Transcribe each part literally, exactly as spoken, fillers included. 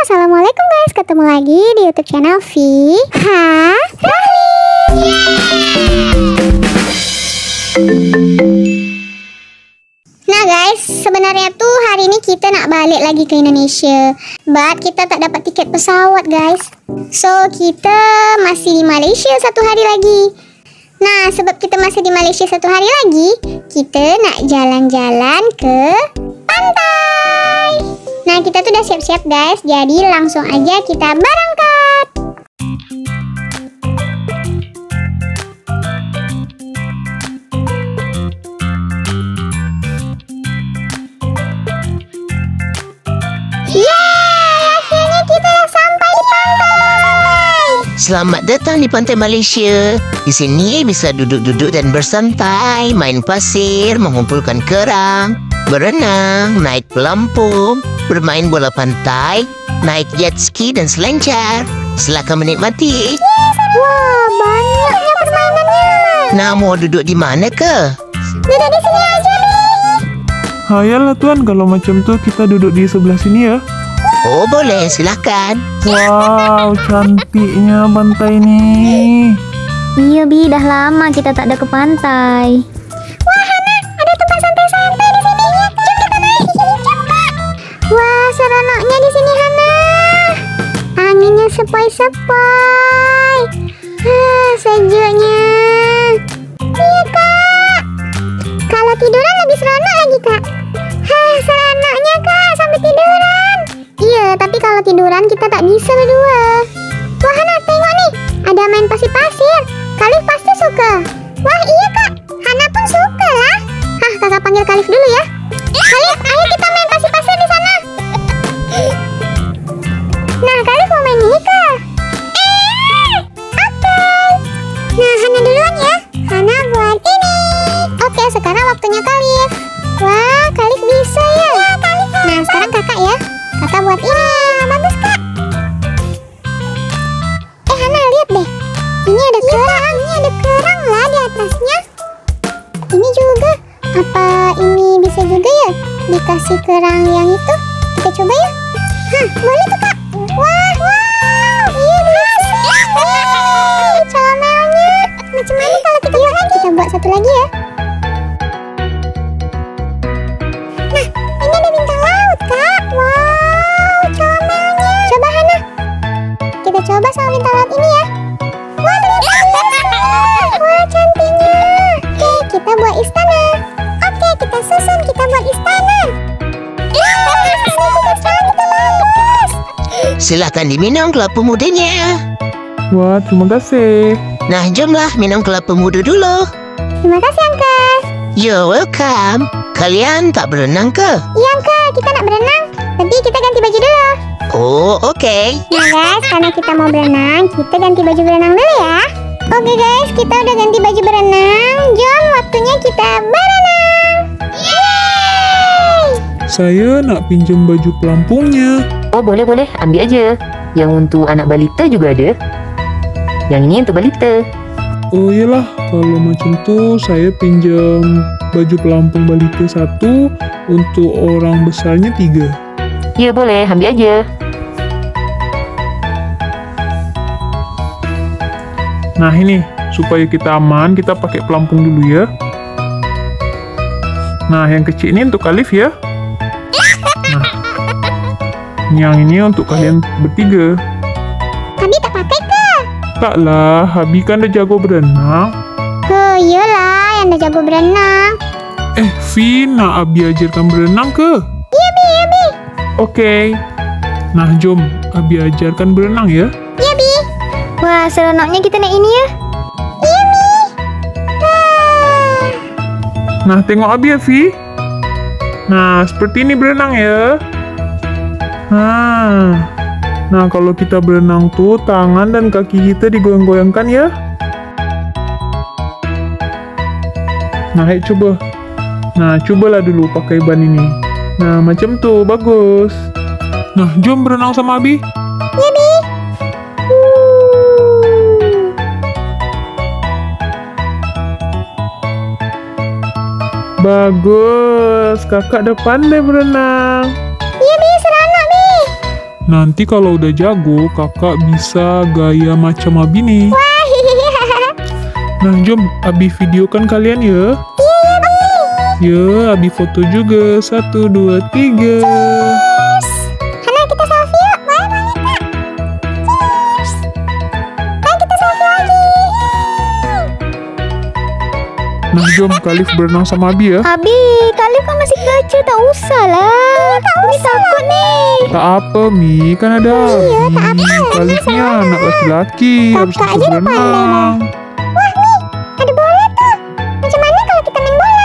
assalamualaikum guys, ketemu lagi di YouTube channel V Ha Rahli. Nah guys, sebenarnya tuh hari ini kita nak balik lagi ke Indonesia, but kita tak dapat tiket pesawat guys. So kita masih di Malaysia satu hari lagi. Nah, sebab kita masih di Malaysia satu hari lagi, kita nak jalan-jalan ke pantai. Nah, kita tuh udah siap-siap guys, jadi langsung aja kita berangkat. Yeay, akhirnya kita sampai di pantai. Selamat datang di pantai Malaysia. Di sini bisa duduk-duduk dan bersantai, main pasir, mengumpulkan kerang, berenang, naik pelampung, bermain bola pantai, naik jet ski dan selancar. Silakan menikmati. Wah, banyaknya permainannya. Nah, mau duduk di mana ke? Duduk di sini aja nih. Hayalah tuan, kalau macam tuh kita duduk di sebelah sini ya. Oh, boleh, silakan. Wow, cantiknya pantai ini. Iya Bi, dah lama kita tak ada ke pantai. Wah Hana, ada tempat santai-santai di sini. Jom kita naik. Jom Kak. Wah, seronoknya di sini Hana. Anginnya sepoi-sepoi. Ah, sejuknya. Iya Kak. Kalau tiduran lebih seronok lagi Kak. Hah, seronoknya Kak sampai tiduran. Iya, tapi kalau tiduran kita tak bisa berdua. Wah Hana, tengok nih, ada main pasir-pasir. Kalif pasti suka. Wah iya Kak, Hana pun suka lah. Hah, kakak panggil Kalif dulu ya. Kalif, ayo kita main pasir-pasir di sana. Nah, Kalif mau main ini Kak. Oke. Nah, Hana duluan ya. Hana buat ini. Oke, sekarang waktunya Kalif. Wah, Kalif bisa ya. Ya, Kalif. Nah, sekarang kakak ya. Kakak buat ini. Bagus Kak. Eh Hana, lihat deh. Ini ada kerang, ini ada kerang lah di atasnya. Ini juga, apa ini bisa juga ya dikasih kerang yang itu? Kita coba ya. Hah, boleh tuh Kak. Wah, wow, iya bisa. Hey, comelnya. Macam mana kalau kita buat lagi? Kita buat satu lagi ya. Nah, ini ada bintang laut Kak. Wow, comelnya. Coba Hana. Kita coba sama bintang laut ini ya. Wah, wah cantiknya. Oke, kita buat istana. Oke, kita susun, kita buat istana. Eh, sekarang kita bagus. Silakan diminum kelapa mudanya. Wah, terima kasih. Nah, jomlah minum kelapa muda dulu. Terima kasih Uncle. You're welcome. Kalian tak berenang ke? Iya Uncle, kita nak berenang. Tapi kita ganti baju dulu. Oh, oke. Okay. Nah guys, karena kita mau berenang, kita ganti baju berenang dulu ya. Oke guys, kita udah ganti baju berenang. Jom, waktunya kita berenang. Yeay! Saya nak pinjam baju pelampungnya. Oh boleh boleh, ambil aja. Yang untuk anak balita juga ada. Yang ini untuk balita. Oh iyalah, kalau macam tuh saya pinjam baju pelampung balita satu, untuk orang besarnya tiga. Ya boleh, ambil aja. Nah ini, supaya kita aman, kita pakai pelampung dulu ya. Nah, yang kecil ini untuk Kalif ya. Nah, yang ini untuk kalian bertiga. Abi tak pakai ke? Taklah, Habi kan dah jago berenang. Oh iyalah, yang dah jago berenang. Eh, Vi, nak Abi ajarkan berenang ke? Iya Bi, iya Bi. Oke. Nah, jom Abi ajarkan berenang ya. Iya Bi. Wah, seronoknya kita naik ini ya. Iya Mi. Ah. Nah, tengok Abi ya, Vi. Nah, seperti ini berenang ya. Nah, nah kalau kita berenang tuh, tangan dan kaki kita digoyang-goyangkan ya. Nah, ayo coba. Nah, cobalah dulu pakai ban ini. Nah, macam tuh, bagus. Nah, jom berenang sama Abi. Iya Bi. Bagus, kakak dah pandai berenang. Iya Bi, seronok Bi. Nanti kalau udah jago, kakak bisa gaya macam Abi nih. Nah, jom Abi videokan kalian ya. Ya, Abi foto juga. Satu, dua, tiga. Hana, kita selfie yuk. Boleh, boleh, Kak. Cheers. Ayo kita selfie lagi. Nah, jom Khalif berenang sama Abi ya. Abi, kalian kan masih kecil, tak usah lah. Umi takut nih. Tak apa, Mi. Kan ada Abi. Khalifnya anak laki-laki. Harus Kakak bisa aja udah pandai berenang. Wah, nih. Ada bola tuh. Macam mana kalau kita main bola?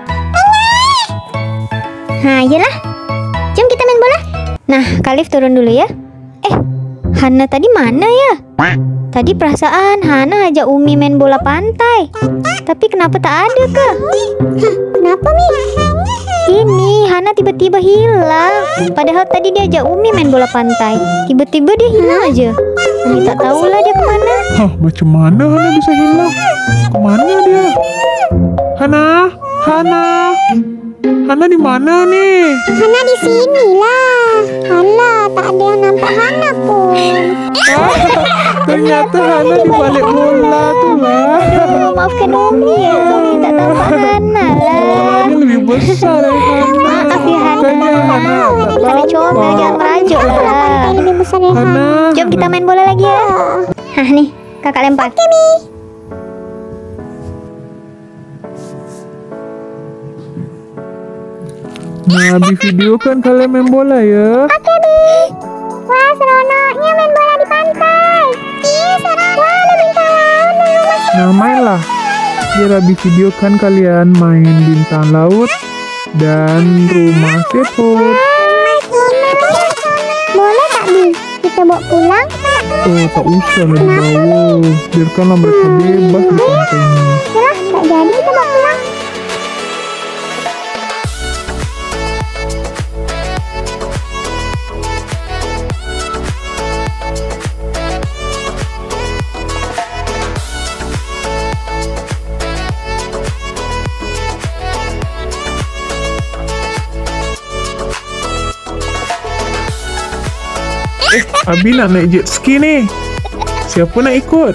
Nah, iyalah. Jom kita main bola. Nah, Khalif turun dulu ya. Eh, Hana tadi mana ya? Tadi perasaan Hana ajak Umi main bola pantai. Tapi kenapa tak ada ke? Hah, kenapa, Mi? Ini Hana tiba-tiba hilang. Padahal tadi dia ajak Umi main bola pantai. Tiba-tiba dia hilang aja. Umi tak tahulah dia kemana. Hah, macam mana Hana bisa hilang? Kemana dia? Hana? Hana? Hana di mana nih? Hana di sini lah. Alah, tak ada yang nampak Hana pun. Ternyata Hana di balik bola tuh lah. Aduh, maafkan Umi ya. Umi tak tahu Hana lah. Bolanya lebih besar dari Hana. Maaf ya Hana. Makanya Hana tak Sampai comel, jangan merajuk Pantai lah. lebih besar dari Hana. Hana. Jom kita main bola lagi ya. Hah nih, kakak lempar. Nah, Abi videokan kalian main bola ya. Oke, Bi. Wah, seronoknya main bola di pantai. Iya, seronok. Wah, ada bintang laut dan rumah. Nah, mainlah. Biar Abi videokan kalian main bintang laut dan rumah seafood. Boleh tak, Bi? Kita bawa pulang? Oh, tak usah lah dibawa. Biarkanlah mereka bebas di pantai ini. Yalah, tak jadi kita bawa pulang. Eh, Abi nak naik jet ski nih. Siapa nak ikut?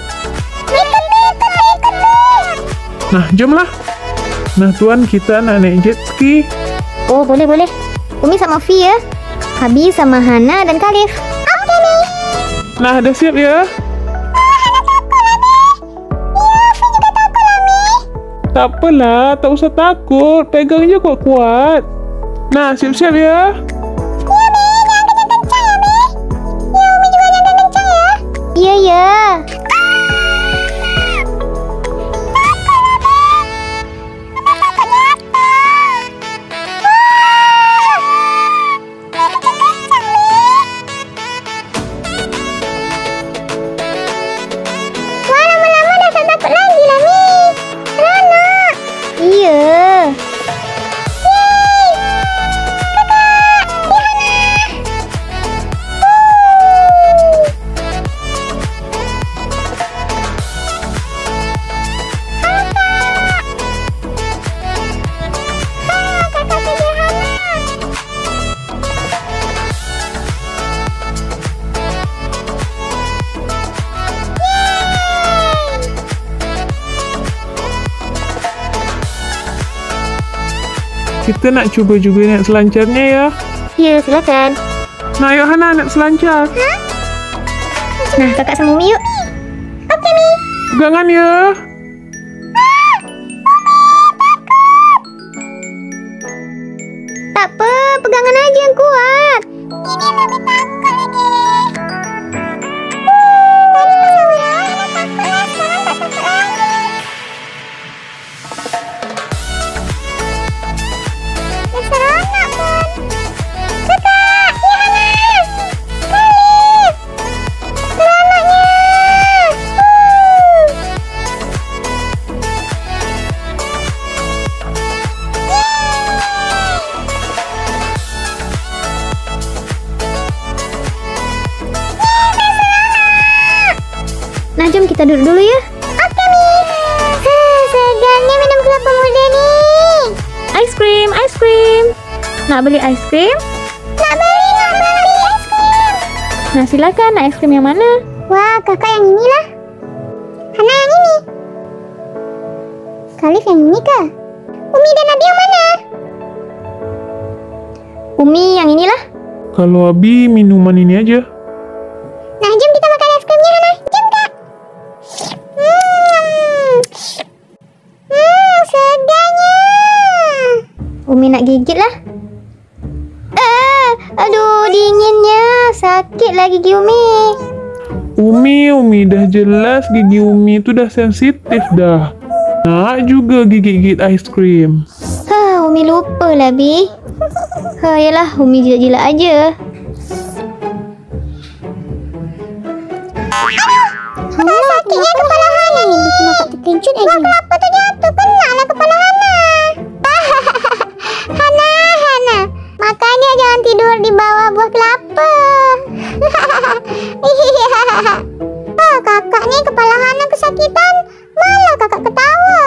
Nah, jomlah. Nah, tuan, kita nak naik jet ski. Oh, boleh boleh. Umi sama Fi ya. Abi sama Hana dan Khalif. Nah, dah siap ya? Tak apalah, tak usah takut. Pegang je kuat-kuat. Nah, siap-siap ya. Iya ya. Wah, lama-lama dah tak takut lagi lah, Mi. Seronok. Iya. Kita nak cuba juga naik selancarnya ya. Iya, silakan. Nah, yuk Hana naik selancar. Nah, kakak sama Umi yuk. Pegangan ya. Tak apa, pegangan aja yang kuat. Ini lebih takut lagi. Nah, jom kita duduk dulu ya. Oke, Mi. Hah, segarnya minum kelapa muda nih. Ice cream, ice cream. Nak beli ice cream? Nak beli, nak beli es krim. Nah silakan, es krim yang mana? Wah, kakak yang inilah. Hana yang ini. Khalif yang ini kah? Umi dan Abi yang mana? Umi yang inilah. Kalau Abi minuman ini aja. Nah, jom kita makan es krimnya, Hana. Jom, Kak. Hmm, hmm sedanya. Umi nak gigit lah. Ah, aduh dinginnya, sakit lah gigi Umi. Umi, Umi dah jelas gigi Umi itu dah sensitif dah. Nak juga gigit-gigit es krim. Hah, Umi lupa lah Bi. Ha, yalah, Umi jilat-jilat aja. Hana, sakitnya kepala Hana. Bikin kakak terkejut aja. Kenapa tu jatuh? Kena lah kepala Hana. Hana, Hana. Makanya jangan tidur di bawah buah kelapa. Oh, kakak ni kepala Hana kesakitan. Malah kakak ketawa.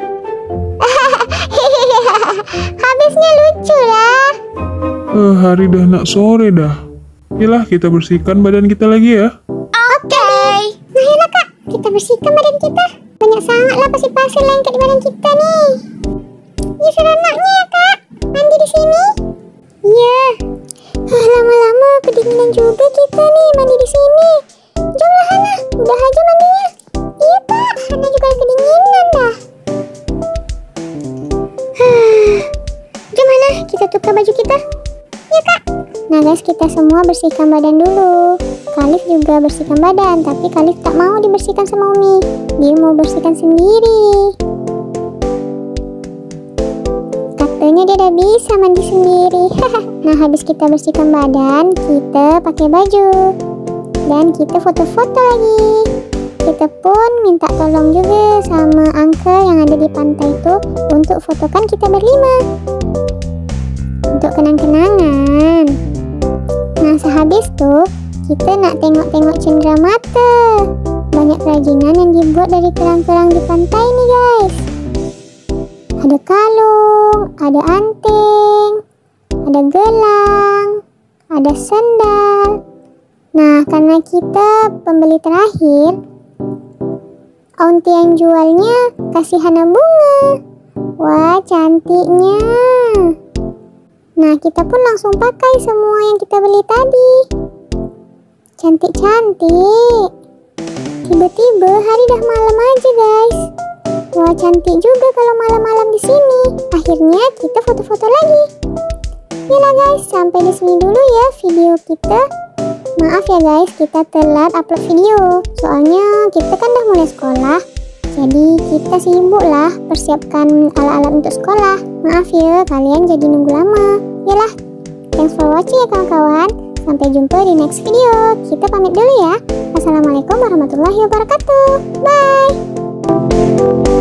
Habisnya lucu lah. Eh, hari dah nak sore dah. Yalah, kita bersihkan badan kita lagi ya. Oke. Nah, yalah kak. Kita bersihkan badan kita. Banyak sangatlah pasir-pasir lengket di badan kita nih. Ya, seronoknya ya kak. Mandi di sini. Iya. Ah, lama-lama kedinginan juga kita nih mandi di sini. Jomlah Hana, udah aja mandinya. Iya kak, Hana juga kedinginan dah. Jom Hana, kita tukar baju kita. Iya kak. Nah guys, kita semua bersihkan badan dulu. Khalif juga bersihkan badan, tapi Khalif tak mau dibersihkan sama Umi. Dia mau bersihkan sendiri. Katanya dia udah bisa mandi sendiri. Nah, habis kita bersihkan badan, kita pakai baju. Dan kita foto-foto lagi. Kita pun minta tolong juga sama uncle yang ada di pantai itu untuk fotokan kita berlima. Untuk kenang-kenangan. Nah, sehabis tuh kita nak tengok-tengok cendera mata. Banyak kerajinan yang dibuat dari kerang-kerang di pantai nih guys. Ada kalung, ada anting, ada gelang, ada sendal. Nah, karena kita pembeli terakhir, aunty yang jualnya kasih Hana bunga. Wah, cantiknya. Nah, kita pun langsung pakai semua yang kita beli tadi. Cantik-cantik. Tiba-tiba hari dah malam aja, guys. Wah, cantik juga kalau malam-malam di sini. Akhirnya kita foto-foto lagi. Yalah guys, sampai di sini dulu ya video kita. Maaf ya guys, kita telat upload video. Soalnya kita kan udah mulai sekolah. Jadi kita sibuk lah persiapkan alat-alat untuk sekolah. Maaf ya, kalian jadi nunggu lama. Yalah, thanks for watching ya kawan-kawan. Sampai jumpa di next video. Kita pamit dulu ya. Assalamualaikum warahmatullahi wabarakatuh. Bye.